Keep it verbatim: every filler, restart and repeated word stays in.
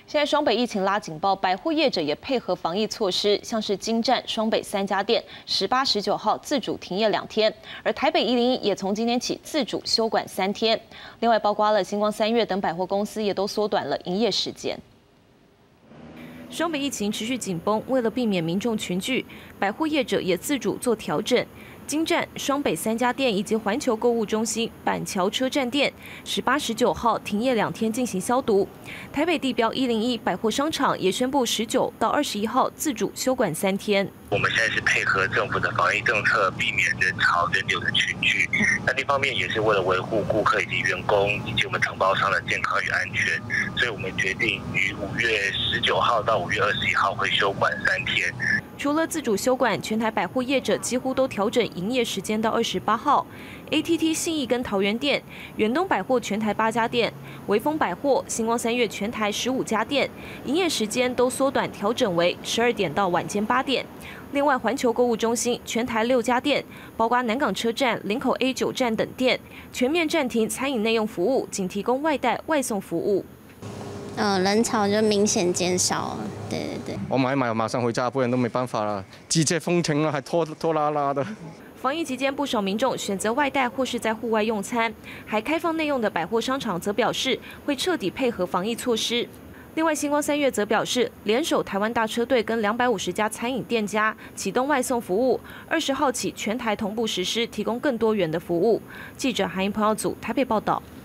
现在双北疫情拉警报，百货业者也配合防疫措施，像是金站、双北三家店，十八、十九号自主停业两天，而台北一零一也从今天起自主休馆三天。另外，包括了星光三月等百货公司也都缩短了营业时间。双北疫情持续紧绷，为了避免民众群聚，百货业者也自主做调整。金站、双北三家店以及环球购物中心、板桥车站店，十八、十九号停业两天进行消毒。台北地标一零一百货商场也宣布十九到二十一号自主休馆三天。 我们现在是配合政府的防疫政策，避免人潮人流的群聚。那另一方面也是为了维护顾客以及员工以及我们承包商的健康与安全，所以我们决定于五月十九号到五月二十一号会休馆三天。 除了自主休馆，全台百货业者几乎都调整营业时间到二十八号。A T T 信义跟桃园店、远东百货全台八家店、微风百货、星光三月全台十五家店，营业时间都缩短调整为十二点到晚间八点。另外，环球购物中心全台六家店，包括南港车站、林口 A 九站等店，全面暂停餐饮内用服务，仅提供外带外送服务。 呃，人潮就明显减少，对对对。 我买买马上回家，不然都没办法了。季节风情了，还拖拖拉拉的。 防疫期间，不少民众选择外带或是在户外用餐，还开放内用的百货商场则表示会彻底配合防疫措施。另外，星光三月则表示，联手台湾大车队跟两百五十家餐饮店家启动外送服务，二十号起全台同步实施，提供更多元的服务。记者韩英朋友组台北报道。